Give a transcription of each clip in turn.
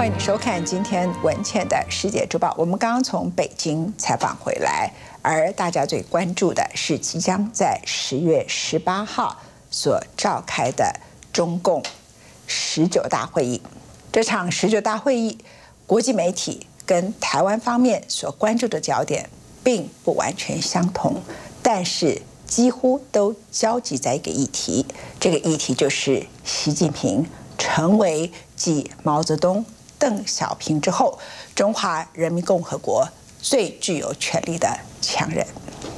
迎你收看今天文茜的世界周报。我们刚刚从北京采访回来，而大家最关注的是即将在10月18号所召开的中共19大会议。这场19大会议，国际媒体跟台湾方面所关注的焦点并不完全相同，但是几乎都交集在一个议题，这个议题就是习近平成为继毛泽东、邓小平之后，中华人民共和国最具有权力的强人。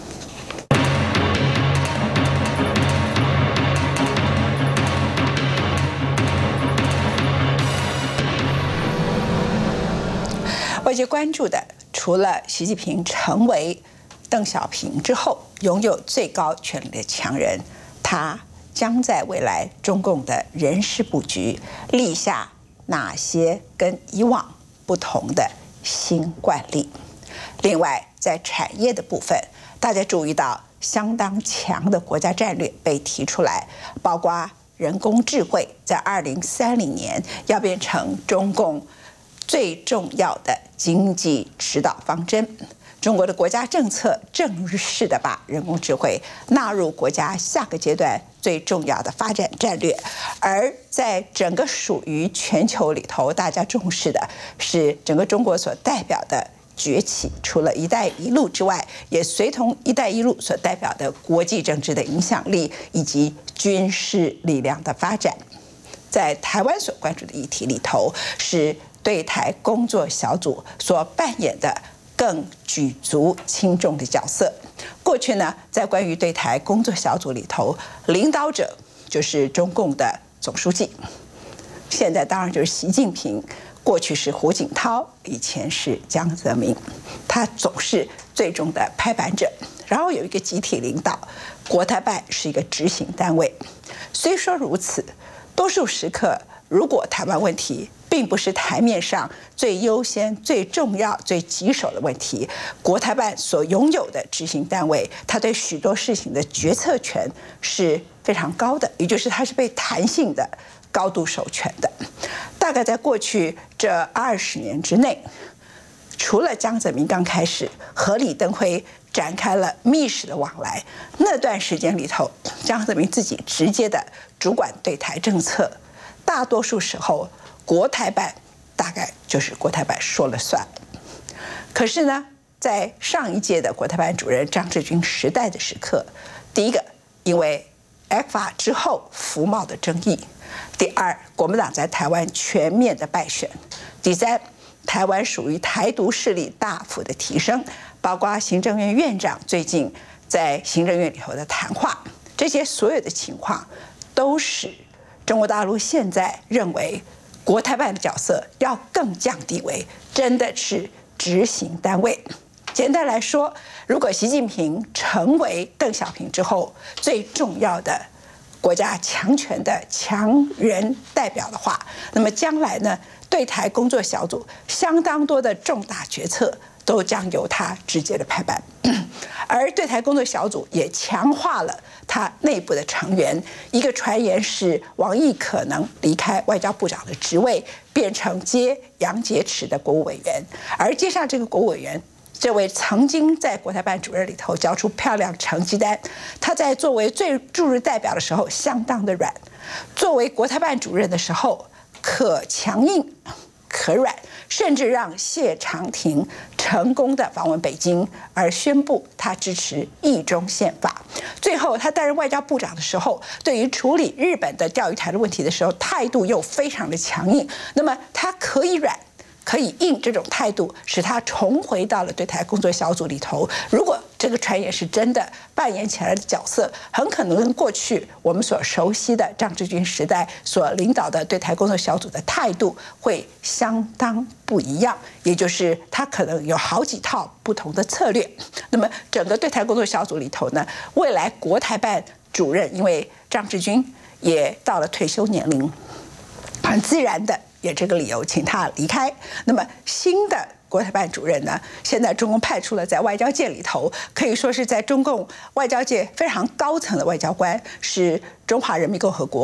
外界关注的，除了习近平成为邓小平之后拥有最高权力的强人，他将在未来中共的人事布局立下哪些跟以往不同的新惯例？另外，在产业的部分，大家注意到相当强的国家战略被提出来，包括人工智慧在2030年要变成中共最重要的经济指导方针。中国的国家政策正式的把人工智慧纳入国家下个阶段最重要的发展战略，而在整个属于全球里头，大家重视的是整个中国所代表的崛起，除了"一带一路"之外，也随同"一带一路"所代表的国际政治的影响力以及军事力量的发展。在台湾所关注的议题里头，是对台工作小组所扮演的更举足轻重的角色。过去呢，在关于对台工作小组里头，领导者就是中共的总书记，现在当然就是习近平。过去是胡锦涛，以前是江泽民，他总是最终的拍板者。然后有一个集体领导，国台办是一个执行单位。虽说如此，多数时刻，如果台湾问题并不是台面上最优先、最重要、最棘手的问题，国台办所拥有的执行单位，它对许多事情的决策权是非常高的，也就是它是被弹性的高度授权的。大概在过去这20年之内，除了江泽民刚开始和李登辉展开了密使的往来，那段时间里头，江泽民自己直接的主管对台政策，大多数时候国台办大概就是国台办说了算。可是呢，在上一届的国台办主任张志军时代的时刻，第一个，因为 ECFA 之后服贸的争议；第二，国民党在台湾全面的败选；第三，台湾属于台独势力大幅的提升，包括行政院院长最近在行政院里头的谈话，这些所有的情况都使中国大陆现在认为国台办的角色要更降低为真的是执行单位。简单来说，如果习近平成为邓小平之后最重要的国家强权的强人代表的话，那么将来呢，对台工作小组相当多的重大决策都将由他直接的拍板，而对台工作小组也强化了他内部的成员。一个传言是王毅可能离开外交部长的职位，变成接杨洁篪的国务委员，而接上这个国务委员，这位曾经在国台办主任里头交出漂亮成绩单，他在作为最驻日代表的时候相当的软，作为国台办主任的时候可强硬可软，甚至让谢长廷成功的访问北京，而宣布他支持一中宪法。最后，他担任外交部长的时候，对于处理日本的钓鱼台的问题的时候，态度又非常的强硬。那么，他可以软，可以硬，这种态度使他重回到了对台工作小组里头。如果这个传言是真的，扮演起来的角色很可能跟过去我们所熟悉的张志军时代所领导的对台工作小组的态度会相当不一样，也就是他可能有好几套不同的策略。那么整个对台工作小组里头呢，未来国台办主任因为张志军也到了退休年龄，很自然的也这个理由请他离开。那么新的国台办主任呢，现在中共派出了在外交界里头可以说是在中共外交界非常高层的外交官，是中华人民共和国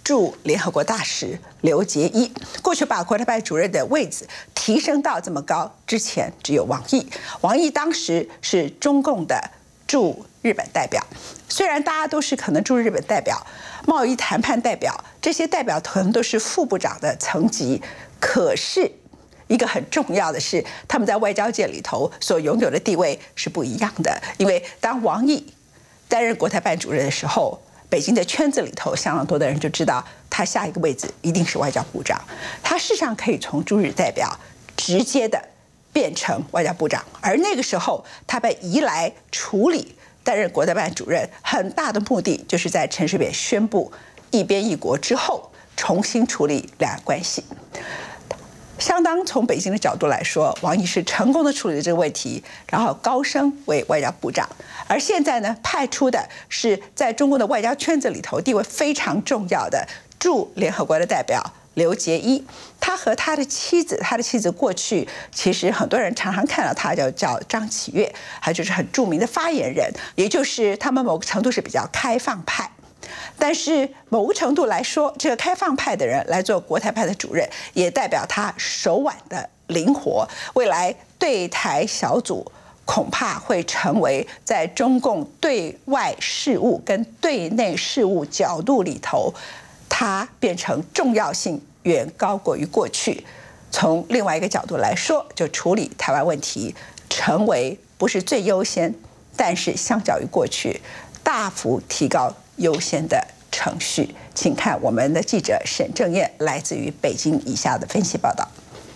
驻联合国大使刘捷一。过去把国台办主任的位置提升到这么高，之前只有王毅。王毅当时是中共的驻日本代表，虽然大家都是可能驻日本代表、贸易谈判代表，这些代表可能都是副部长的层级，可是一个很重要的是，他们在外交界里头所拥有的地位是不一样的。因为当王毅担任国台办主任的时候，北京的圈子里头相当多的人就知道，他下一个位置一定是外交部长。他事实上可以从驻日代表直接的变成外交部长，而那个时候他被移来处理担任国台办主任，很大的目的就是在陈水扁宣布一边一国之后，重新处理两岸关系。相当从北京的角度来说，王毅是成功的处理了这个问题，然后高升为外交部长。而现在呢，派出的是在中国的外交圈子里头地位非常重要的驻联合国的代表刘捷一。他和他的妻子过去其实很多人常常看到他叫张启月，还就是很著名的发言人，也就是他们某个程度是比较开放派。但是某个程度来说，这个开放派的人来做国台办的主任，也代表他手腕的灵活。未来对台小组恐怕会成为在中共对外事务跟对内事务角度里头，它变成重要性远高过于过去。从另外一个角度来说，就处理台湾问题成为不是最优先，但是相较于过去大幅提高优先的程序。请看我们的记者沈正燕来自于北京以下的分析报道。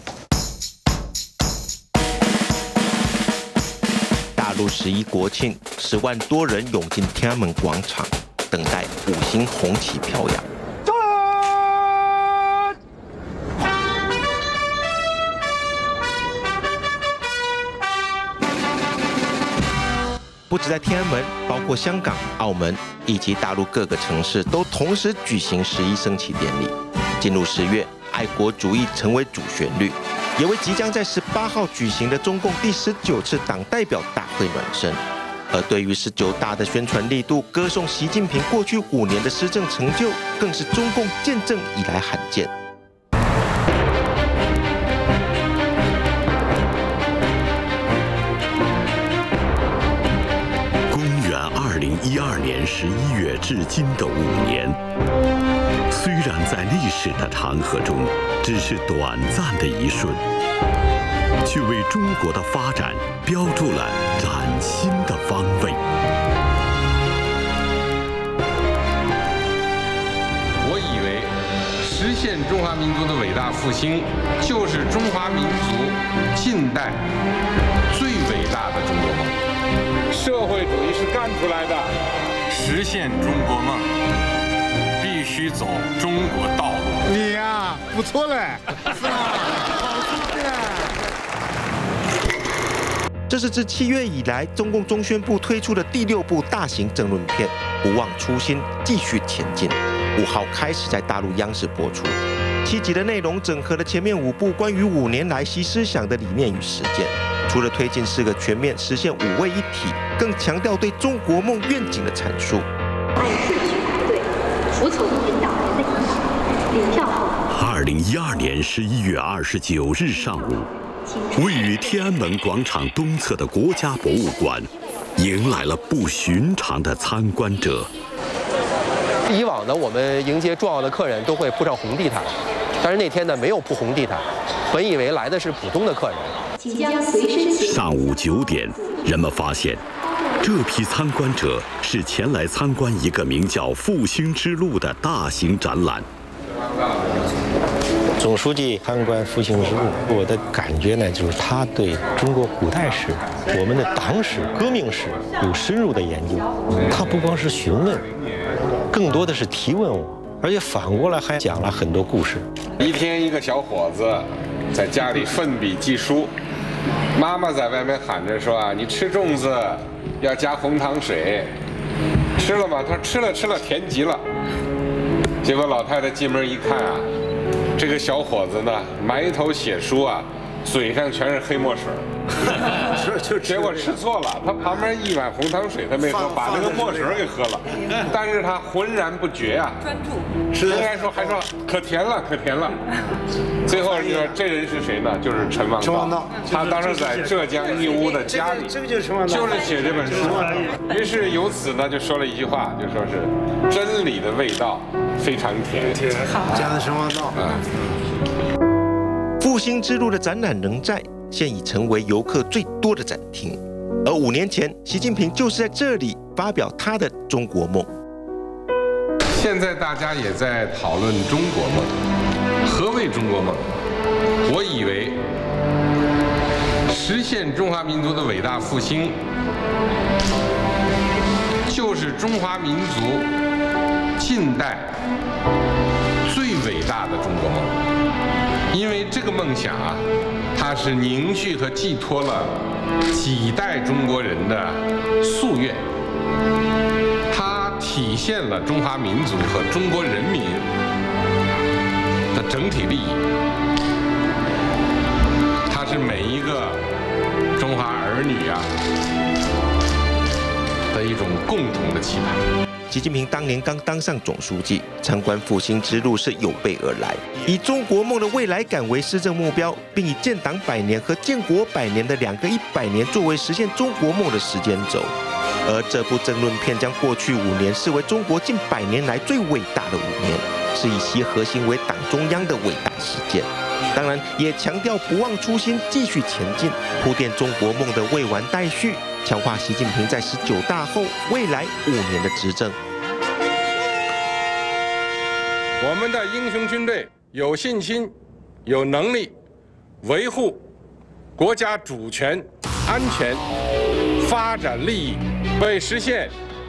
大陆11国庆，10万多人涌进天安门广场，等待5星红旗飘扬。不止在天安门，包括香港、澳门以及大陆各个城市都同时举行11升旗典礼。进入10月，爱国主义成为主旋律，也为即将在18号举行的中共第19次党代表大会暖身。而对于19大的宣传力度，歌颂习近平过去5年的施政成就，更是中共建政以来罕见。 2012年11月至今的5年，虽然在历史的长河中只是短暂的一瞬，却为中国的发展标注了崭新的方位。 我以为实现中华民族的伟大复兴，就是中华民族近代最伟大的中国梦。社会主义是干出来的，实现中国梦必须走中国道路。 你呀，不错嘞，是吧？好出片。 这是自7月以来，中共中宣部推出的第6部大型政论片《不忘初心，继续前进》，5号开始在大陆央视播出。7集的内容整合了前面5部关于5年来习思想的理念与实践。除了推进4个全面实现5位一体，更强调对中国梦愿景的阐述。 按顺序排队，服从领导人的引导。领票后 ，2012年11月29日上午，位于天安门广场东侧的国家博物馆，迎来了不寻常的参观者。 以往呢，我们迎接重要的客人都会铺上红地毯，但是那天呢没有铺红地毯，本以为来的是普通的客人。 上午9点，人们发现，这批参观者是前来参观一个名叫“复兴之路”的大型展览。 总书记参观复兴之路，我的感觉呢，就是他对中国古代史、我们的党史、革命史有深入的研究。他不光是询问，更多的是提问我，而且反过来还讲了很多故事。 一天一个小伙子在家里奋笔记书，妈妈在外面喊着说啊，你吃粽子要加红糖水，吃了吗？他说吃了，甜极了。结果老太太进门一看啊，这个小伙子呢埋头写书啊， 嘴上全是黑墨水，结果吃错了，他旁边一碗红糖水他没喝，把那个墨水给喝了，但是他浑然不觉啊，专注，应该说还说可甜了，可甜了。最后就说这人是谁呢？就是陈王道，他当时在浙江义乌的家里，这个就是陈王道，就是写这本书。于是由此呢就说了一句话，就说是真理的味道非常甜， 讲的陈王道啊。 复兴之路的展览仍在，现已成为游客最多的展厅。而5年前，习近平就是在这里发表他的中国梦。 现在大家也在讨论中国梦，何谓中国梦？我以为实现中华民族的伟大复兴，就是中华民族近代最伟大的中国梦。因为这个梦想啊，它是凝聚和寄托了几代中国人的夙愿，它体现了中华民族和中国人民的整体利益，它是每一个中华儿女啊的一种共同的期盼。 习近平当年刚当上总书记，参观复兴之路是有备而来，以中国梦的未来感为施政目标，并以建党100年和建国100年的2个100年作为实现中国梦的时间轴。而这部政论片将过去5年视为中国近100年来最伟大的5年，是以其核心为党中央的伟大实践。当然，也强调不忘初心，继续前进，铺垫中国梦的未完待续，强化习近平在19大后未来5年的执政。 我们的英雄军队有信心、有能力维护国家主权、安全、发展利益，为实现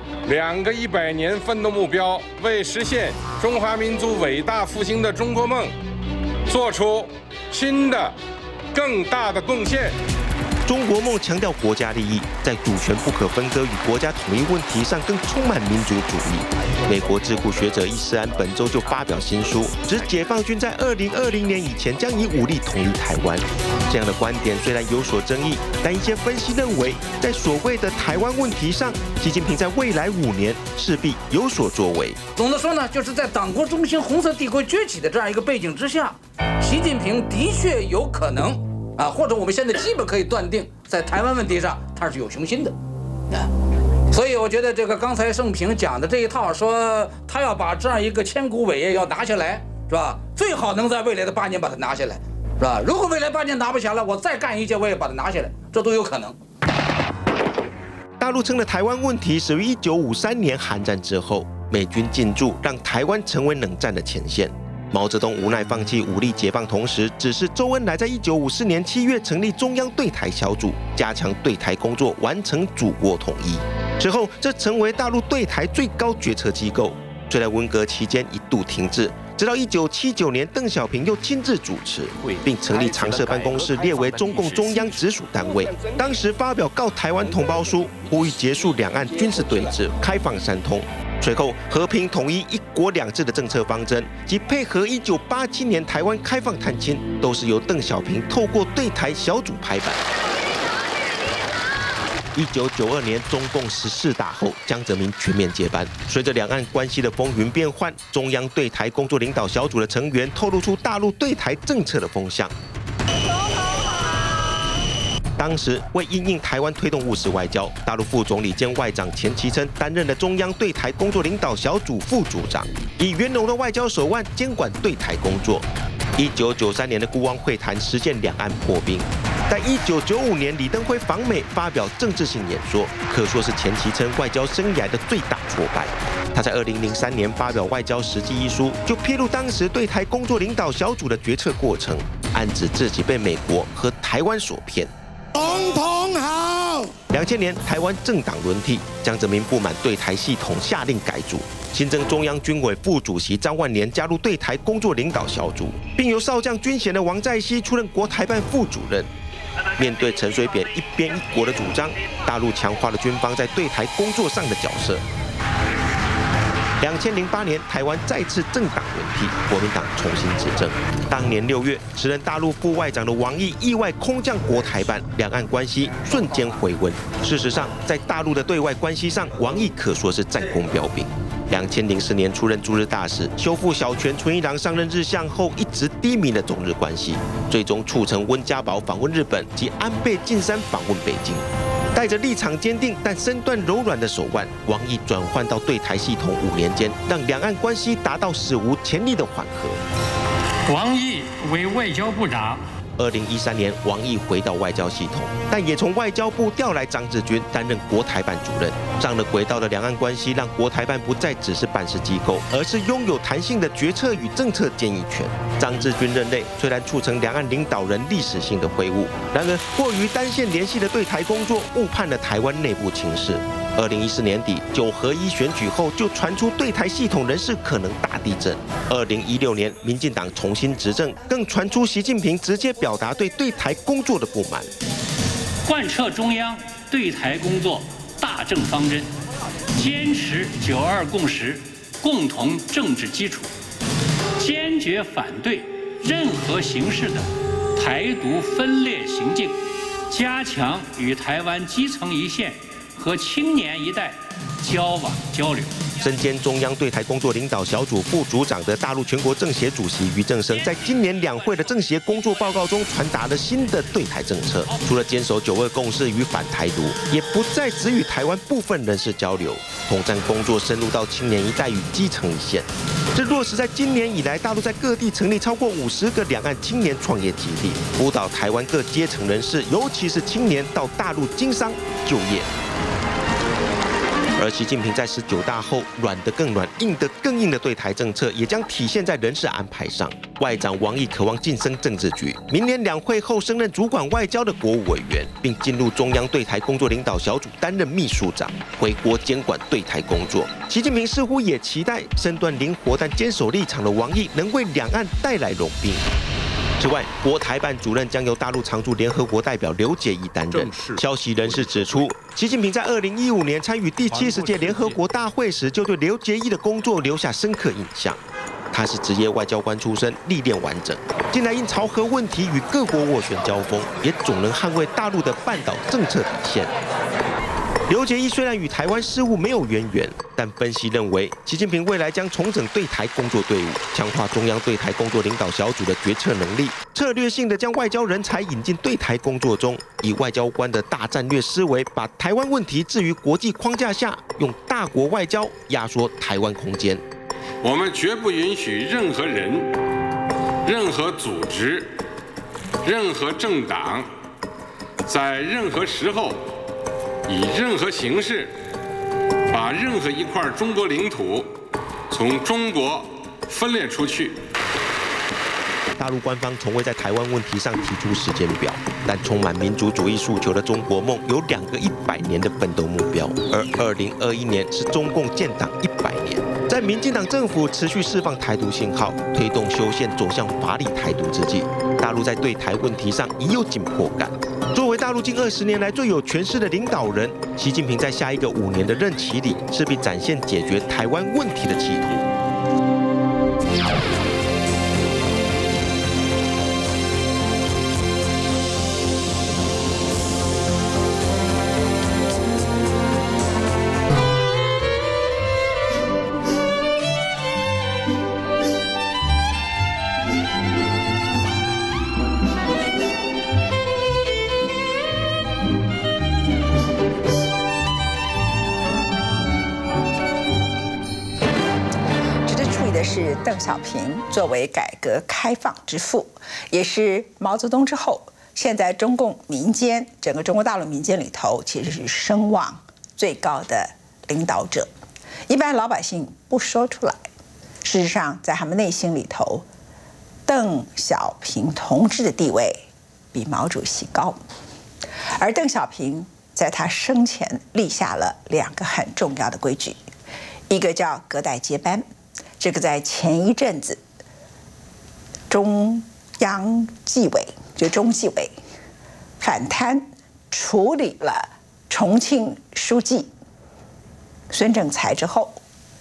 2个100年奋斗目标，为实现中华民族伟大复兴的中国梦，做出新的、更大的贡献。 中国梦强调国家利益，在主权不可分割与国家统一问题上更充满民族主义。美国智库学者伊斯安本周就发表新书，指解放军在2020年以前将以武力统一台湾。这样的观点虽然有所争议，但一些分析认为，在所谓的台湾问题上，习近平在未来5年势必有所作为。 总的说呢，就是在党国中心红色帝国崛起的这样一个背景之下，习近平的确有可能。或者我们现在基本可以断定，在台湾问题上他是有雄心的，所以我觉得这个刚才盛平讲的这一套，说他要把这样一个千古伟业要拿下来，是吧？最好能在未来的8年把它拿下来，是吧？如果未来8年拿不下来，我再干一届我也把它拿下来，这都有可能。 大陆称的台湾问题始于1953年韩战之后，美军进驻让台湾成为冷战的前线。毛泽东无奈放弃武力解放，同时指示周恩来在1954年7月成立中央对台小组，加强对台工作，完成祖国统一。之后，这成为大陆对台最高决策机构。虽然文革期间一度停滞，直到1979年，邓小平又亲自主持，并成立常设办公室，列为中共中央直属单位。当时发表告台湾同胞书，呼吁结束两岸军事对峙，开放三通。随后，和平统一、1国2制的政策方针及配合1987年台湾开放探亲，都是由邓小平透过对台小组拍板。1992年中共14大后，江泽民全面接班。随着两岸关系的风云变幻，中央对台工作领导小组的成员透露出大陆对台政策的风向。当时为因应台湾推动务实外交，大陆副总理兼外长钱其琛担任了中央对台工作领导小组副组长，以圆融的外交手腕监管对台工作。1993年的孤汪会谈实现两岸破冰，但1995年李登辉访美发表政治性演说，可说是钱其琛外交生涯的最大挫败。他在2003年发表《外交实际》一书，就披露当时对台工作领导小组的决策过程，暗指自己被美国和台湾所骗。 总统好。 2000年台湾政党轮替，江泽民不满对台系统，下令改组，新增中央军委副主席张万年加入对台工作领导小组，并由少将军衔的王在熙出任国台办副主任。面对陈水扁一边一国的主张，大陆强化了军方在对台工作上的角色。 2008年，台湾再次政党轮替，国民党重新执政。当年6月，时任大陆副外长的王毅意外空降国台办，两岸关系瞬间回温。事实上，在大陆的对外关系上，王毅可说是战功彪炳。2004年出任驻日大使，修复小泉纯一郎上任日相后一直低迷的中日关系，最终促成温家宝访问日本及安倍晋三访问北京。带着立场坚定但身段柔软的手腕，王毅转换到对台系统5年间，让两岸关系达到史无前例的缓和。 王毅为外交部长。 2013年，王毅回到外交系统，但也从外交部调来张志军担任国台办主任。上了轨道的两岸关系，让国台办不再只是办事机构，而是拥有弹性的决策与政策建议权。张志军任内虽然促成两岸领导人历史性的会晤，然而过于单线联系的对台工作误判了台湾内部情势。2014年底9合1选举后，就传出对台系统人事可能大地震。2016年，民进党重新执政，更传出习近平直接表达对台工作的不满， 贯彻中央对台工作大政方针，坚持9·2共识共同政治基础，坚决反对任何形式的台独分裂行径，加强与台湾基层一线和青年一代交往交流。 身兼中央对台工作领导小组副组长的大陆全国政协主席俞正声，在今年2会的政协工作报告中传达了新的对台政策，除了坚守9·2共识与反台独，也不再只与台湾部分人士交流，统战工作深入到青年一代与基层一线。这落实在今年以来，大陆在各地成立超过50个两岸青年创业基地，辅导台湾各阶层人士，尤其是青年到大陆经商就业。而习近平在19大后，软的更软，硬的更硬的对台政策，也将体现在人事安排上。外长王毅渴望晋升政治局，明年2会后升任主管外交的国务委员，并进入中央对台工作领导小组担任秘书长，回国监管对台工作。习近平似乎也期待身段灵活但坚守立场的王毅能为两岸带来融冰。此外，国台办主任将由大陆常驻联合国代表刘结一担任。消息人士指出，习近平在2015年参与第70届联合国大会时，就对刘结一的工作留下深刻印象。他是职业外交官出身，历练完整。近来因朝核问题与各国斡旋交锋，也总能捍卫大陆的半岛政策底线。刘结一虽然与台湾事务没有渊源，但分析认为，习近平未来将重整对台工作队伍，强化中央对台工作领导小组的决策能力，策略性的将外交人才引进对台工作中，以外交官的大战略思维，把台湾问题置于国际框架下，用大国外交压缩台湾空间。 我们绝不允许任何人、任何组织、任何政党，在任何时候，以任何形式，把任何一块中国领土从中国分裂出去。 大陆官方从未在台湾问题上提出时间表，但充满民族主义诉求的中国梦有2个100年的奋斗目标，而2021年是中共建党100年。在民进党政府持续释放台独信号，推动修宪走向法理台独之际，大陆在对台问题上已有紧迫感。作为大陆近20年来最有权势的领导人，习近平在下一个5年的任期里，势必展现解决台湾问题的企图。 是邓小平作为改革开放之父，也是毛泽东之后，现在中共民间整个中国大陆民间里头，其实是声望最高的领导者。一般老百姓不说出来，事实上在他们内心里头，邓小平同志的地位比毛主席高。而邓小平在他生前立下了2个很重要的规矩，一个叫隔代接班。这个在前一阵子，中央纪委就中纪委反贪处理了重庆书记孙政才之后，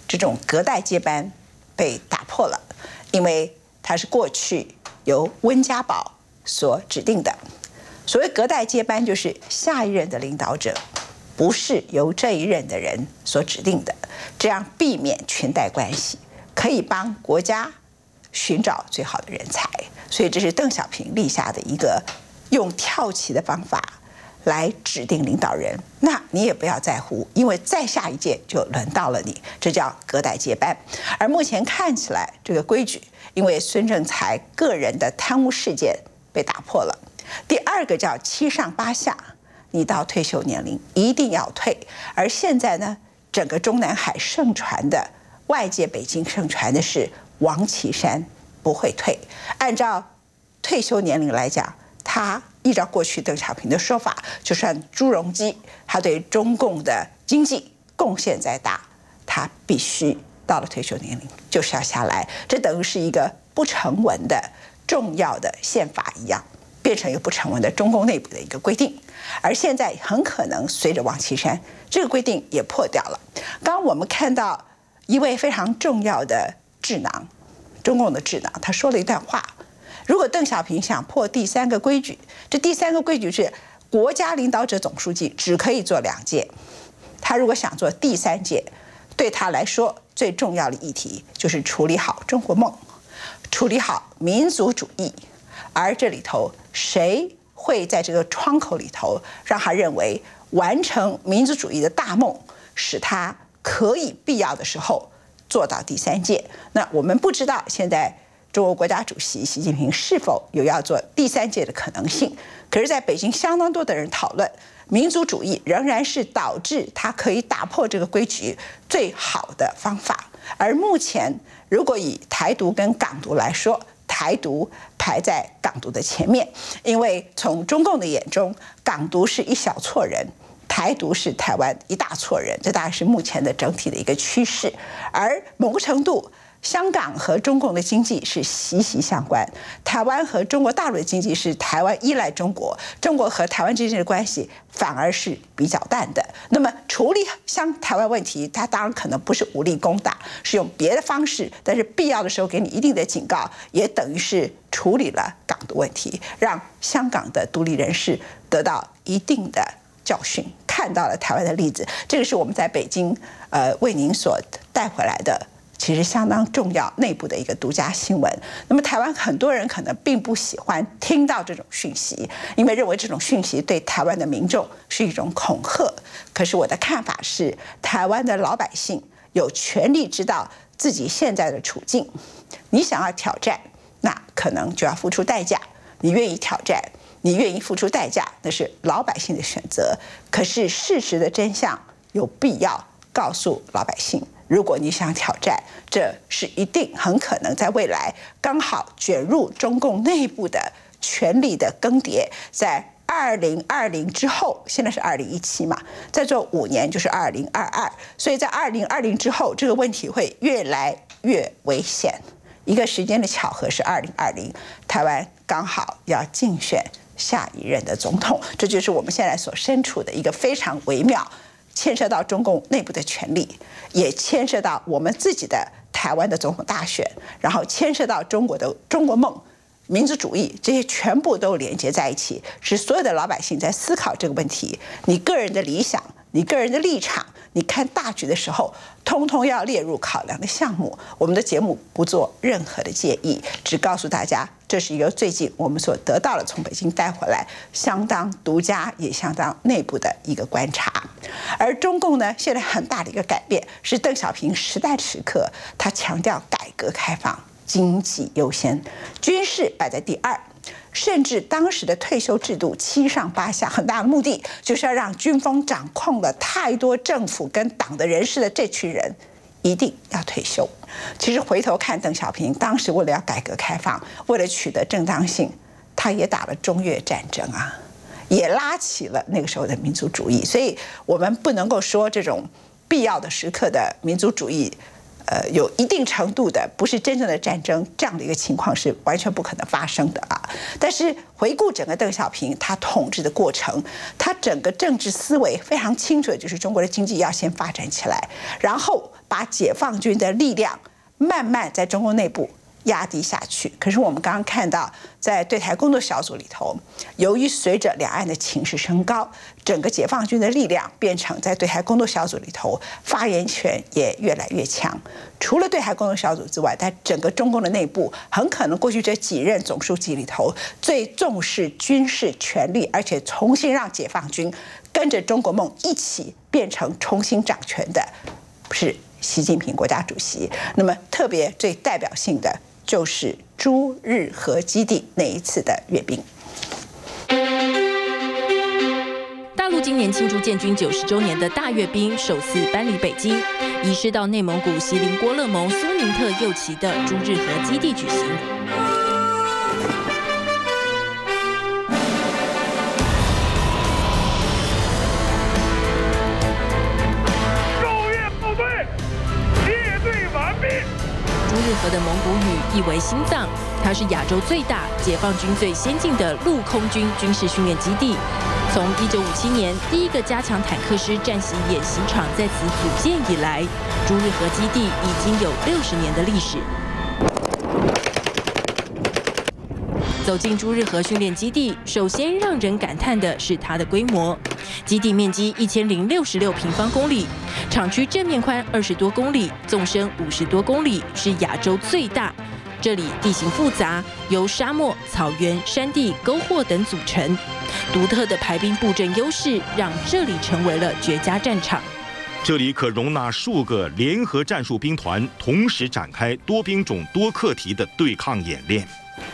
这种隔代接班被打破了，因为它是过去由温家宝所指定的。所谓隔代接班，就是下一任的领导者不是由这一任的人所指定的，这样避免裙带关系，可以帮国家寻找最好的人才。所以这是邓小平立下的一个用跳棋的方法来指定领导人，那你也不要在乎，因为再下一届就轮到了你，这叫隔代接班。而目前看起来这个规矩，因为孙政才个人的贪污事件被打破了。第二个叫7上8下，你到退休年龄一定要退。而现在呢，整个中南海盛传的，外界北京盛传的是王岐山不会退。按照退休年龄来讲，他依照过去邓小平的说法，就算朱镕基他对中共的经济贡献再大，他必须到了退休年龄就是要下来。这等于是一个不成文的重要的宪法一样，变成一个不成文的中共内部的一个规定。而现在很可能随着王岐山这个规定也破掉了。刚我们看到一位非常重要的智囊，中共的智囊，他说了一段话。如果邓小平想破第3个规矩，这第3个规矩是国家领导者总书记只可以做2届。他如果想做第3届，对他来说最重要的议题就是处理好中国梦，处理好民族主义。而这里头谁会在这个窗口里头让他认为完成民族主义的大梦，使他可以必要的时候做到第3届？那我们不知道现在中国国家主席习近平是否有要做第3届的可能性。可是在北京相当多的人讨论，民族主义仍然是导致他可以打破这个规矩最好的方法。而目前如果以台独跟港独来说，台独排在港独的前面，因为从中共的眼中，港独是一小撮人，台独是台湾一大撮人，这大概是目前的整体的一个趋势。而某个程度，香港和中共的经济是息息相关，台湾和中国大陆的经济是台湾依赖中国，中国和台湾之间的关系反而是比较淡的。那么处理像台湾问题，它当然可能不是武力攻打，是用别的方式，但是必要的时候给你一定的警告，也等于是处理了港独问题，让香港的独立人士得到一定的教训，看到了台湾的例子。这个是我们在北京为您所带回来的，其实相当重要内部的一个独家新闻。那么台湾很多人可能并不喜欢听到这种讯息，因为认为这种讯息对台湾的民众是一种恐吓。可是我的看法是，台湾的老百姓有权利知道自己现在的处境。你想要挑战，那可能就要付出代价。你愿意挑战，你愿意付出代价，那是老百姓的选择。可是事实的真相有必要告诉老百姓。如果你想挑战，这是一定很可能在未来刚好卷入中共内部的权力的更迭，在2020之后，现在是2017嘛，再做5年就是2022，所以在2020之后，这个问题会越来越危险。一个时间的巧合是2020，台湾刚好要竞选下一任的总统，这就是我们现在所身处的一个非常微妙，牵涉到中共内部的权力，也牵涉到我们自己的台湾的总统大选，然后牵涉到中国的中国梦、民族主义，这些全部都连接在一起，是所有的老百姓在思考这个问题。你个人的理想，你个人的立场，你看大局的时候，通通要列入考量的项目。我们的节目不做任何的建议，只告诉大家，这是一个最近我们所得到的从北京带回来相当独家也相当内部的一个观察。而中共呢，现在很大的一个改变是邓小平时代时刻，他强调改革开放，经济优先，军事摆在第2。甚至当时的退休制度7上8下，很大的目的就是要让军方掌控了太多政府跟党的人士的这群人一定要退休。其实回头看邓小平当时为了要改革开放，为了取得正当性，他也打了中越战争啊，也拉起了那个时候的民族主义。所以我们不能够说这种必要的时刻的民族主义有一定程度的不是真正的战争，这样的一个情况是完全不可能发生的啊。但是回顾整个邓小平他统治的过程，他整个政治思维非常清楚的就是中国的经济要先发展起来，然后把解放军的力量慢慢在中国内部压低下去。可是我们刚刚看到，在对台工作小组里头，由于随着两岸的情势升高，整个解放军的力量变成在对台工作小组里头发言权也越来越强。除了对台工作小组之外，在整个中共的内部，很可能过去这几任总书记里头最重视军事权力，而且重新让解放军跟着中国梦一起变成重新掌权的，是习近平国家主席。那么特别最代表性的就是朱日和基地那一次的阅兵。 大陆今年庆祝建军90周年的大阅兵首次搬离北京，移师到内蒙古锡林郭勒盟苏宁特右旗的朱日和基地举行。 奏乐部队列队完毕。 朱日和的蒙古语意为心脏，它是亚洲最大、解放军最先进的陆空军军事训练基地。从1957年第一个加强坦克师战习演习场在此组建以来，朱日和基地已经有60年的历史。走进朱日和训练基地，首先让人感叹的是它的规模。基地面积1066平方公里，厂区正面宽20多公里，纵深50多公里，是亚洲最大。这里地形复杂，由沙漠、草原、山地、沟壑等组成。独特的排兵布阵优势，让这里成为了绝佳战场。 这里可容纳数个联合战术兵团同时展开多兵种、多课题的对抗演练。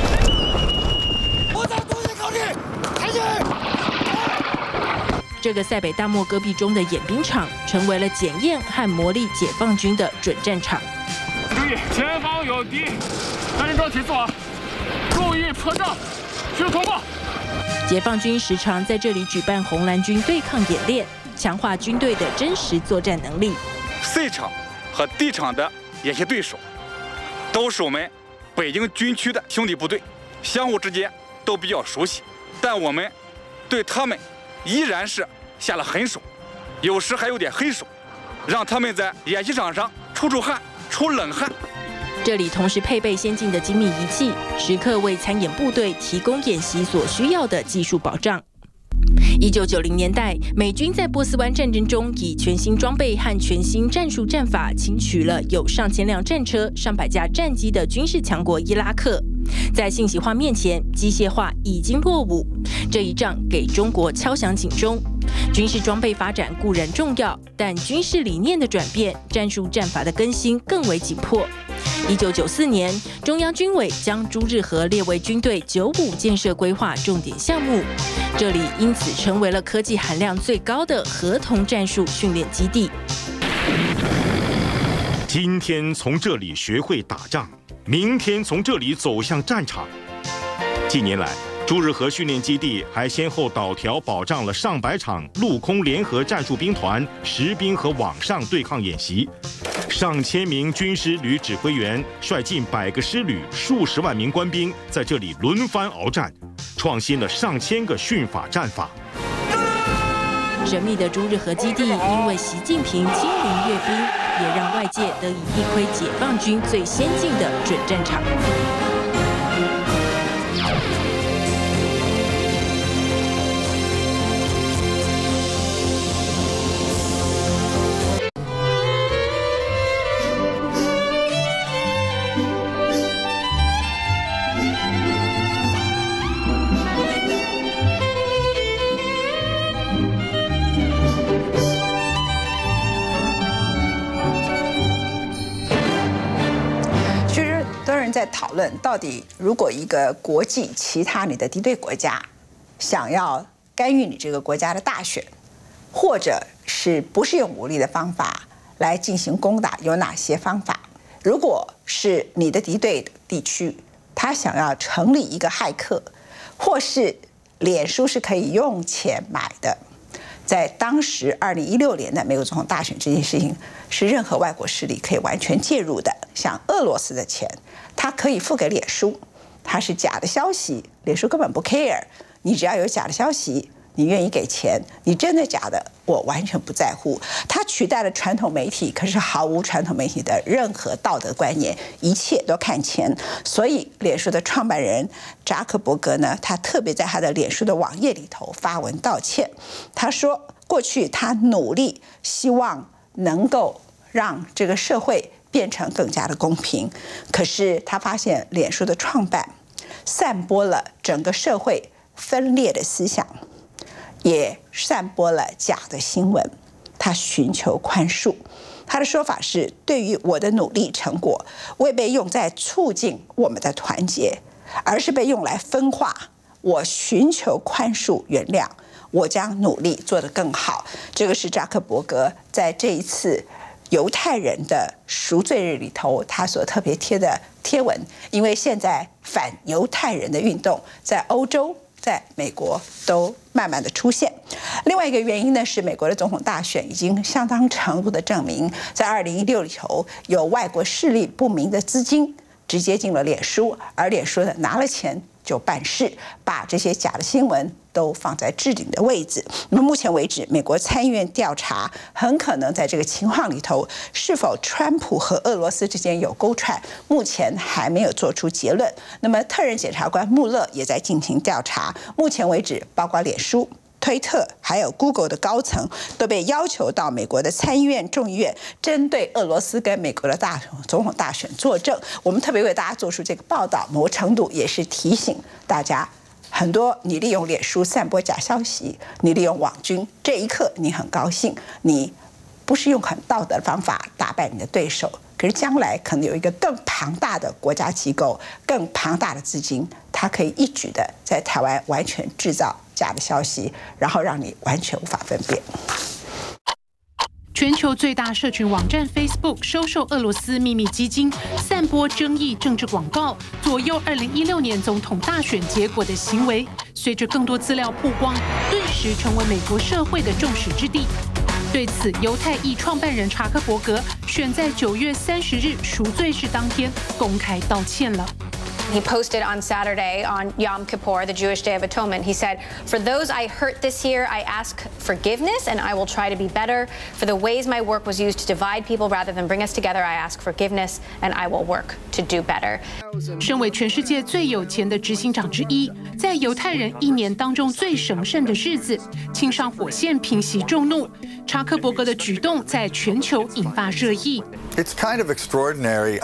这个塞北大漠戈壁中的演兵场，成为了检验和磨砺解放军的准战场。 注意，前方有敌，单人装体做好，注意破障，需通报。 解放军时常在这里举办红蓝军对抗演练，强化军队的真实作战能力。 C 场和 D 场的演习对手，都是我们北京军区的兄弟部队，相互之间都比较熟悉，但我们对他们依然是下了狠手，有时还有点黑手，让他们在演习场上出汗、出冷汗。 这里同时配备先进的精密仪器，时刻为参演部队提供演习所需要的技术保障。1990年代，美军在波斯湾战争中以全新装备和全新战术战法，轻取了有上千辆战车、上百架战机的军事强国伊拉克。在信息化面前，机械化已经落伍。这一仗给中国敲响警钟。军事装备发展固然重要，但军事理念的转变、战术战法的更新更为紧迫。1994年，中央军委将朱日和列为军队95建设规划重点项目，这里因此成为了科技含量最高的合同战术训练基地。 今天从这里学会打仗，明天从这里走向战场。近年来，朱日和训练基地还先后导调保障了上百场陆空联合战术兵团实兵和网上对抗演习，上千名军师旅指挥员率近100个师旅、数十万名官兵在这里轮番鏖战，创新了上千个训法战法。 神秘的朱日和基地因为习近平亲临阅兵，也让外界得以一窥解放军最先进的准战场。 在讨论到底，如果一个国际其他你的敌对国家想要干预你这个国家的大选，或者是不是用武力的方法来进行攻打，有哪些方法？如果是你的敌对地区，他想要成立一个骇客，或是脸书是可以用钱买的， 在当时2016年的美国总统大选这件事情，是任何外国势力可以完全介入的。像俄罗斯的钱，它可以付给脸书，它是假的消息，脸书根本不 care。你只要有假的消息，你愿意给钱，你真的假的，我完全不在乎。它取代了传统媒体，可是毫无传统媒体的任何道德观念，一切都看钱。所以，脸书的创办人扎克伯格呢，他特别在他的脸书的网页里头发文道歉。他说，过去他努力希望能够让这个社会变成更加的公平，可是他发现脸书的创办散播了整个社会分裂的思想，也散播了假的新闻。他寻求宽恕，他的说法是：对于我的努力成果，未被用在促进我们的团结，而是被用来分化。我寻求宽恕原谅，我将努力做得更好。这个是扎克伯格在这一次犹太人的赎罪日里头，他所特别贴的贴文。因为现在反犹太人的运动在欧洲、在美国都慢慢的出现。另外一个原因呢，是美国的总统大选已经相当程度的证明，在2016里头有外国势力不明的资金直接进了脸书，而脸书呢拿了钱就办事，把这些假的新闻都放在置顶的位置。那么目前为止，美国参议院调查很可能在这个情况里头，是否川普和俄罗斯之间有勾串，目前还没有做出结论。那么特任检察官穆勒也在进行调查，目前为止，包括脸书、推特还有 Google 的高层都被要求到美国的参议院、众议院，针对俄罗斯跟美国的总统大选作证。我们特别为大家做出这个报道，某程度也是提醒大家，很多你利用脸书散播假消息，你利用网军，这一刻你很高兴，你不是用很道德的方法打败你的对手，可是将来可能有一个更庞大的国家机构、更庞大的资金，它可以一举的在台湾完全制造假的消息，然后让你完全无法分辨。 全球最大社群网站 Facebook 收受俄罗斯秘密基金，散播争议政治广告，左右2016年总统大选结果的行为，随着更多资料曝光，顿时成为美国社会的众矢之的。对此，犹太裔创办人查克伯格选在9月30日赎罪日当天公开道歉了。 He posted on Saturday on Yom Kippur, the Jewish Day of Atonement. He said, "For those I hurt this year, I ask forgiveness, and I will try to be better. For the ways my work was used to divide people rather than bring us together, I ask forgiveness, and I will work to do better." 身为全世界最有钱的执行长之一，在犹太人一年当中最神圣的日子，亲上火线平息众怒。查克伯格的举动在全球引发热议。 It's kind of extraordinary.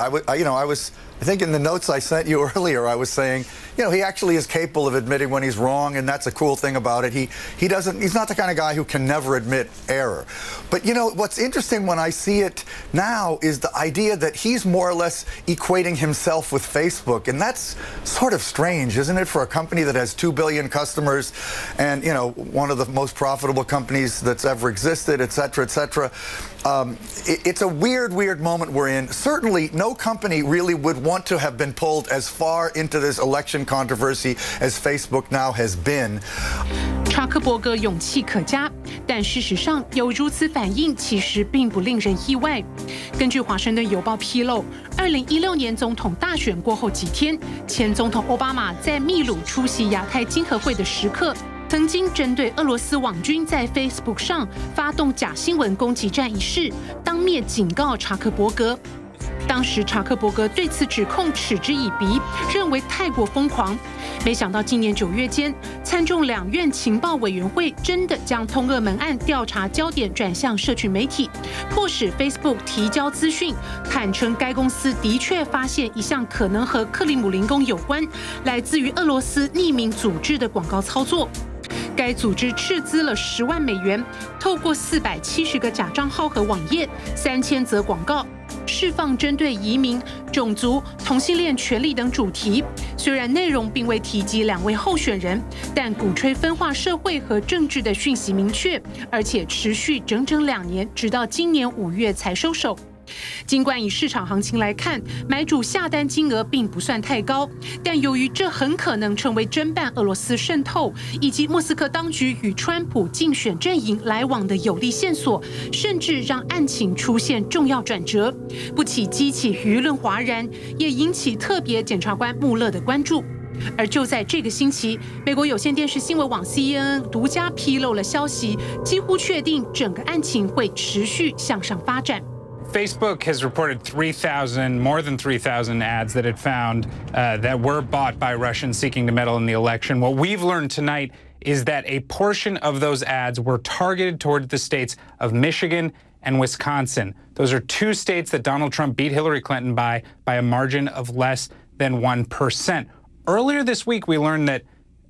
I think in the notes I sent you earlier, I was saying, he actually is capable of admitting when he's wrong, and that's a cool thing about it. He's not the kind of guy who can never admit error. But what's interesting when I see it now is the idea that he's more or less equating himself with Facebook, and that's sort of strange, isn't it, for a company that has 2 billion customers and, one of the most profitable companies that's ever existed, et cetera, et cetera. It's a weird moment we're in. Certainly, no company really would want to have been pulled as far into this election controversy as Facebook now has been. 查克伯格勇气可嘉，但事实上有如此反应其实并不令人意外。根据《华盛顿邮报》披露，2016年总统大选过后几天，前总统奥巴马在秘鲁出席亚太经合会的时刻，曾经针对俄罗斯网军在 Facebook 上发动假新闻攻击战一事，当面警告查克伯格。当时查克伯格对此指控嗤之以鼻，认为太过疯狂。没想到今年9月间，参众两院情报委员会真的将通俄门案调查焦点转向社群媒体，迫使 Facebook 提交资讯，坦诚该公司的确发现一项可能和克里姆林宫有关、来自于俄罗斯匿名组织的广告操作。该组织斥资了10万美元，透过470个假账号和网页、3000则广告，释放针对移民、种族、同性恋权利等主题。虽然内容并未提及2位候选人，但鼓吹分化社会和政治的讯息明确，而且持续整整2年，直到今年5月才收手。 尽管以市场行情来看，买主下单金额并不算太高，但由于这很可能成为侦办俄罗斯渗透以及莫斯科当局与川普竞选阵营来往的有力线索，甚至让案情出现重要转折，不仅激起舆论哗然，也引起特别检察官穆勒的关注。而就在这个星期，美国有线电视新闻网 CNN 独家披露了消息，几乎确定整个案情会持续向上发展。 Facebook has reported more than 3,000 ads that it found that were bought by Russians seeking to meddle in the election. What we've learned tonight is that a portion of those ads were targeted toward the states of Michigan and Wisconsin. Those are two states that Donald Trump beat Hillary Clinton by a margin of less than 1%. Earlier this week, we learned that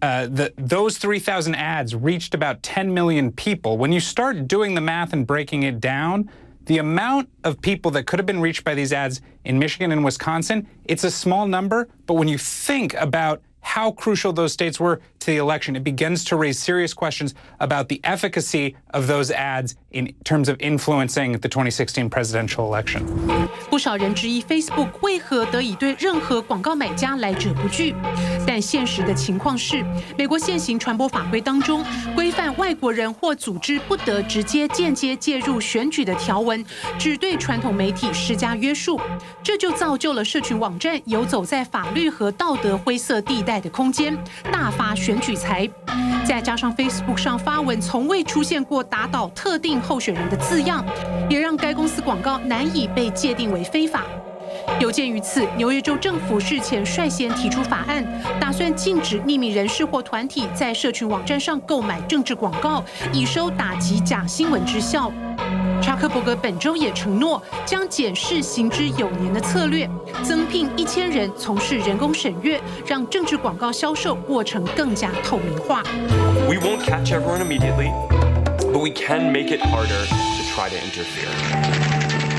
those 3,000 ads reached about 10 million people. When you start doing the math and breaking it down, the amount of people that could have been reached by these ads in Michigan and Wisconsin, it's a small number, but when you think about how crucial those states were to the election, it begins to raise serious questions about the efficacy of those ads in terms of influencing the 2016 presidential election. 不少人质疑 Facebook 为何得以对任何广告买家来者不拒，但现实的情况是，美国现行传播法规当中规范外国人或组织不得直接、间接介入选举的条文，只对传统媒体施加约束，这就造就了社群网站游走在法律和道德灰色地带的空间，大发选举财。再加上 Facebook 上发文从未出现过打倒特定候选人的字样，也让该公司广告难以被界定为非法。有鉴于此，纽约州政府日前率先提出法案，打算禁止匿名人士或团体在社群网站上购买政治广告，以收打击假新闻之效。查克伯格本周也承诺将检视行之有年的策略，增聘1000人从事人工审阅，让政治广告销售过程更加透明化。 We won't catch everyone immediately, but we can make it harder to try to interfere.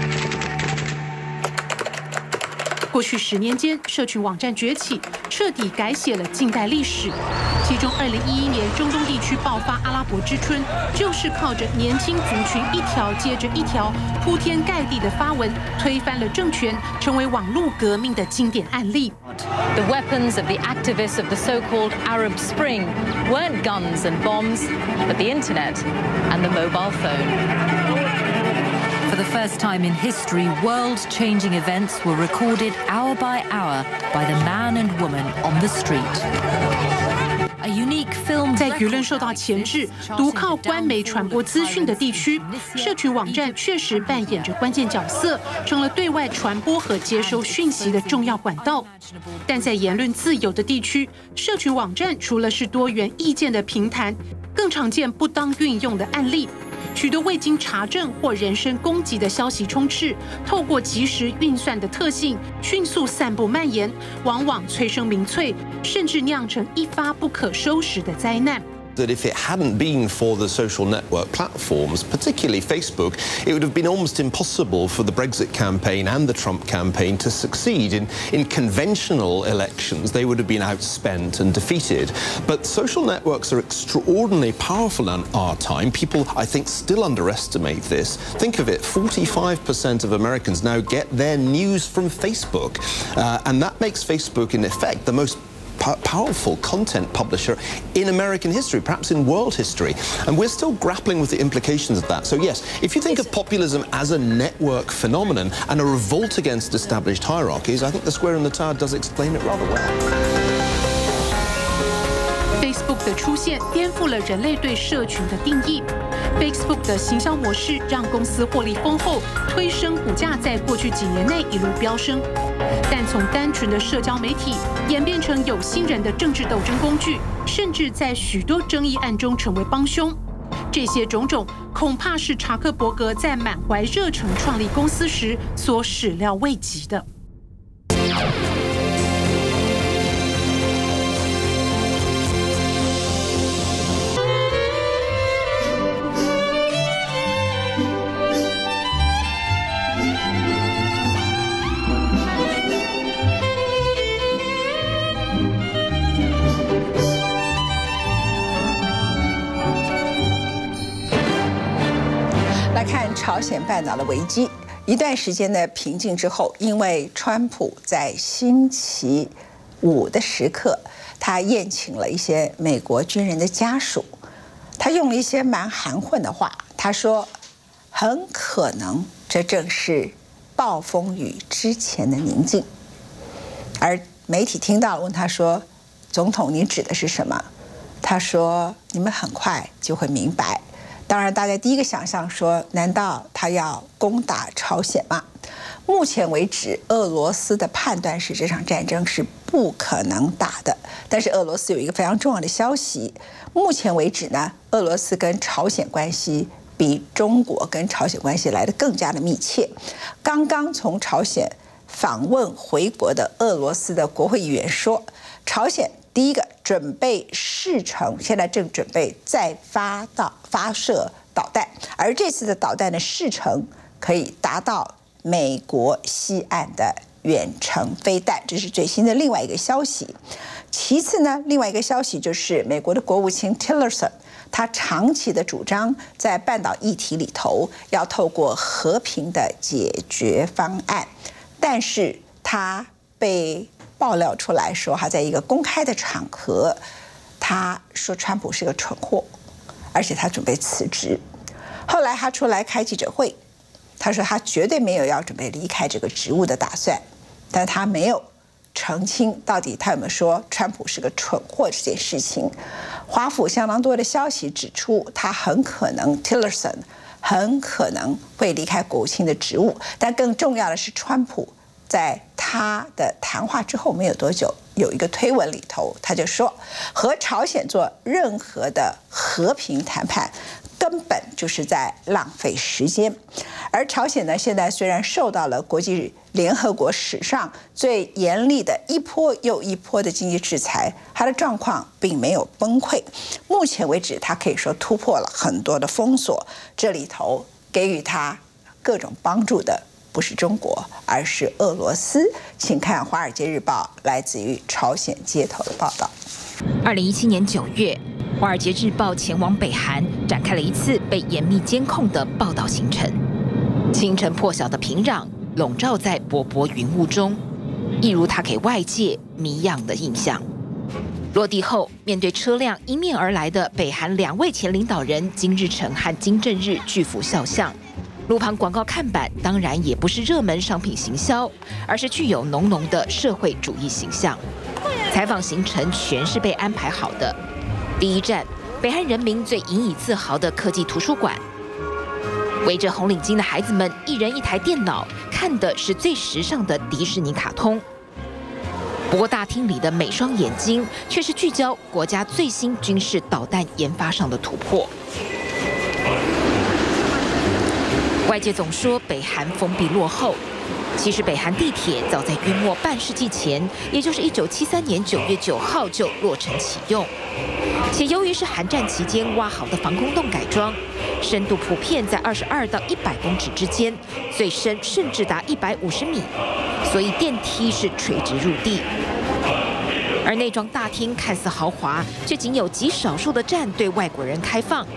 过去10年间，社群网站崛起，彻底改写了近代历史。其中，2011年中东地区爆发阿拉伯之春，就是靠着年轻族群一条接着一条铺天盖地的发文，推翻了政权，成为网络革命的经典案例。 The weapons of the activists of the so-called Arab Spring weren't guns and bombs, but the internet and the mobile phone. For the first time in history, world-changing events were recorded hour by hour by the man and woman on the street. A unique film 在舆论受到钳制、独靠官媒传播资讯的地区，社群网站确实扮演着关键角色，成了对外传播和接收讯息的重要管道。但在言论自由的地区，社群网站除了是多元意见的平台，更常见不当运用的案例。许多未经查证或人身攻击的消息充斥，透过即时运算的特性，迅速散布蔓延，往往催生民粹，甚至酿成一发不可收拾的灾难。 That if it hadn't been for the social network platforms, particularly Facebook, it would have been almost impossible for the Brexit campaign and the Trump campaign to succeed. In conventional elections, they would have been outspent and defeated. But social networks are extraordinarily powerful in our time. People, I think, still underestimate this. Think of it, 45% of Americans now get their news from Facebook. And that makes Facebook, in effect, the most powerful content publisher in American history, perhaps in world history. And we're still grappling with the implications of that. So yes, if you think of populism as a network phenomenon and a revolt against established hierarchies, I think The Square and the Tower does explain it rather well. Facebook 的出现颠覆了人类对社群的定义。Facebook 的行销模式让公司获利丰厚，推升股价在过去几年内一路飙升。但从单纯的社交媒体演变成有心人的政治斗争工具，甚至在许多争议案中成为帮凶。这些种种恐怕是查克伯格在满怀热忱创立公司时所始料未及的。 来看朝鲜半岛的危机， 一段时间的平静之后，因为川普在星期5的时刻，他宴请了一些美国军人的家属，他用了一些蛮含混的话，他说很可能这正是暴风雨之前的宁静。而媒体听到了，问他说：“总统，你指的是什么？”他说：“你们很快就会明白。”当然，大家第一个想象说，难道他要攻打朝鲜吗？目前为止，俄罗斯的判断是这场战争是不可能打的。但是俄罗斯有一个非常重要的消息，目前为止呢，俄罗斯跟朝鲜关系比中国跟朝鲜关系来得更加的密切。刚刚从朝鲜访问回国的俄罗斯的国会议员说，朝鲜第一个准备试成，现在正准备再发射导弹，而这次的导弹的试成可以达到美国西岸的远程飞弹，这是最新的另外一个消息。其次呢，另外一个消息就是美国的国务卿 Tillerson， 他长期的主张在半岛议题里头要透过和平的解决方案，但是他被爆料出来说，他在一个公开的场合，他说川普是个蠢货，而且他准备辞职。后来他出来开记者会，他说他绝对没有要准备离开这个职务的打算，但他没有澄清到底他有没有说川普是个蠢货这件事情。华府相当多的消息指出，他很可能 Tillerson 很可能会离开国务卿的职务，但更重要的是，川普在他的谈话之后没有多久，有一个推文里头，他就说和朝鲜做任何的和平谈判根本就是在浪费时间。而朝鲜呢，现在虽然受到了国际联合国史上最严厉的一波又一波的经济制裁，它的状况并没有崩溃。目前为止，它可以说突破了很多的封锁，这里头给予它各种帮助的不是中国，而是俄罗斯。请看《华尔街日报》来自于朝鲜街头的报道。 2017年9月，《华尔街日报》前往北韩，展开了一次被严密监控的报道行程。清晨破晓的平壤笼罩在薄薄云雾中，一如它给外界谜样的印象。落地后，面对车辆迎面而来的北韩2位前领导人金日成和金正日巨幅肖像。路旁广告看板当然也不是热门商品行销，而是具有浓浓的社会主义形象。采访行程全是被安排好的。第一站，北韩人民最引以自豪的科技图书馆。围着红领巾的孩子们，一人一台电脑，看的是最时尚的迪士尼卡通。不过大厅里的每双眼睛却是聚焦国家最新军事导弹研发上的突破。外界总说北韩封闭落后，其实北韩地铁早在约莫半世纪前，也就是1973年9月9号就落成启用。且由于是韩战期间挖好的防空洞改装，深度普遍在22到100公尺之间，最深甚至达150米，所以电梯是垂直入地。而内装大厅看似豪华，却仅有极少数的站对外国人开放。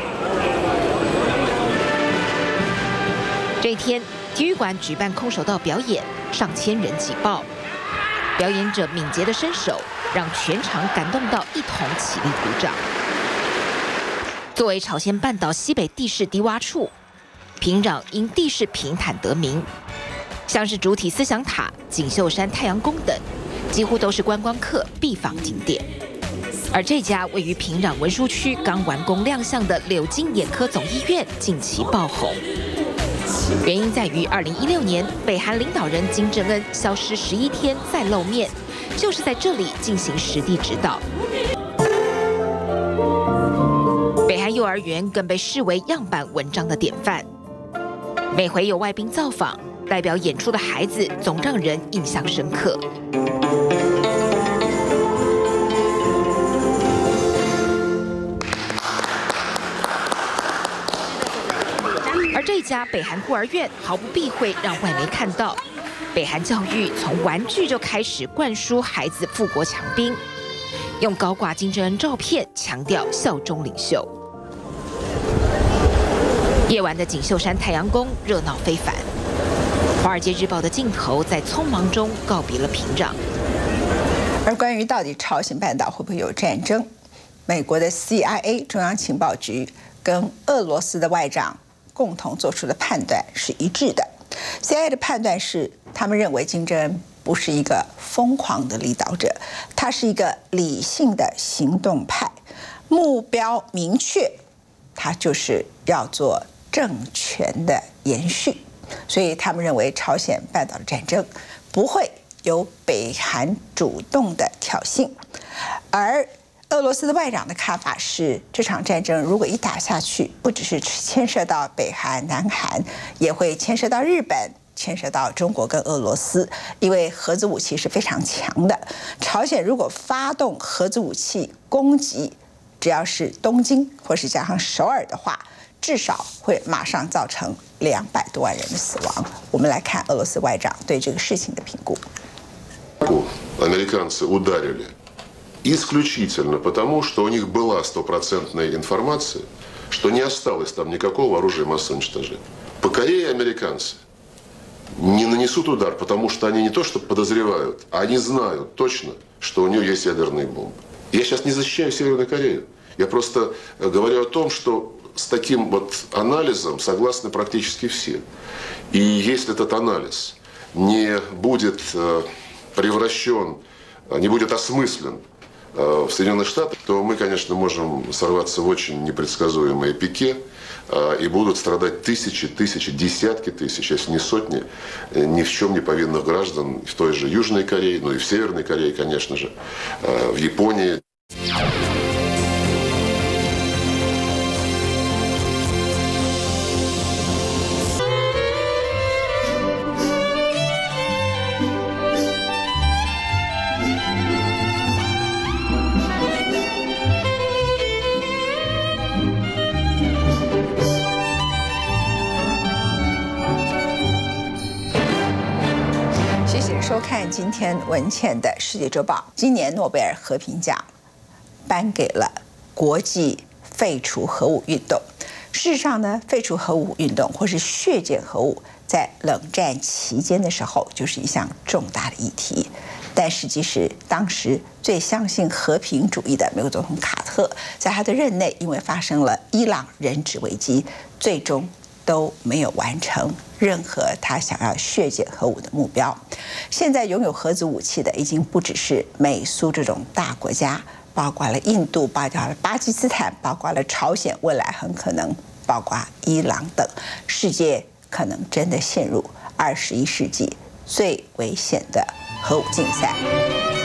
这一天，体育馆举办空手道表演，上千人挤爆。表演者敏捷的身手，让全场感动到一同起立鼓掌。作为朝鲜半岛西北地势低洼处，平壤因地势平坦得名，像是主体思想塔、锦绣山太阳宫等，几乎都是观光客必访景点。而这家位于平壤文书区刚完工亮相的柳金眼科总医院近期爆红。原因在于2016年北韩领导人金正恩消失11天再露面，就是在这里进行实地指导。北韩幼儿园更被视为样板文章的典范，每回有外宾造访，代表演出的孩子总让人印象深刻。而这家北韩孤儿院毫不避讳让外媒看到，北韩教育从玩具就开始灌输孩子富国强兵，用高挂金正恩照片强调效忠领袖。夜晚的锦绣山太阳宫热闹非凡， 华尔街日报的镜头在匆忙中告别了屏障。 而关于到底朝鲜半岛会不会有战争，美国的 CIA 中央情报局跟俄罗斯的外长共同做出的判断是一致的。CIA 的判断是，他们认为金正恩不是一个疯狂的领导者，他是一个理性的行动派，目标明确，他就是要做政权的延续。所以他们认为朝鲜半岛的战争不会由北韩主动的挑衅，而俄罗斯的外长的看法是，这场战争如果一打下去，不只是牵涉到北韩、南韩，也会牵涉到日本，牵涉到中国跟俄罗斯，因为核子武器是非常强的。朝鲜如果发动核子武器攻击，只要是东京或是加上首尔的话，至少会马上造成200多万人的死亡。我们来看俄罗斯外长对这个事情的评估。 Американцы ударили исключительно потому, что у них была стопроцентная информация, что не осталось там никакого оружия массового уничтожения. По Корее американцы не нанесут удар, потому что они не то что подозревают, а они знают точно, что у нее есть ядерные бомбы. Я сейчас не защищаю Северную Корею. Я просто говорю о том, что с таким вот анализом согласны практически все. И если этот анализ не будет превращен, не будет осмыслен в Соединенных Штатах, то мы, конечно, можем сорваться в очень непредсказуемое пике, и будут страдать тысячи, десятки тысяч, если не сотни, ни в чем не повинных граждан в той же Южной Корее, ну и в Северной Корее, конечно же, в Японии. 收看今天文茜的世界周报。今年诺贝尔和平奖颁给了国际废除核武运动。事实上呢，废除核武运动或是削减核武，在冷战期间的时候就是一项重大的议题。但实际是当时最相信和平主义的美国总统卡特，在他的任内，因为发生了伊朗人质危机，最终都没有完成任何他想要削减核武的目标。现在拥有核子武器的已经不只是美苏这种大国家，包括了印度，包括了巴基斯坦，包括了朝鲜，未来很可能包括伊朗等。世界可能真的陷入21世纪最危险的核武竞赛。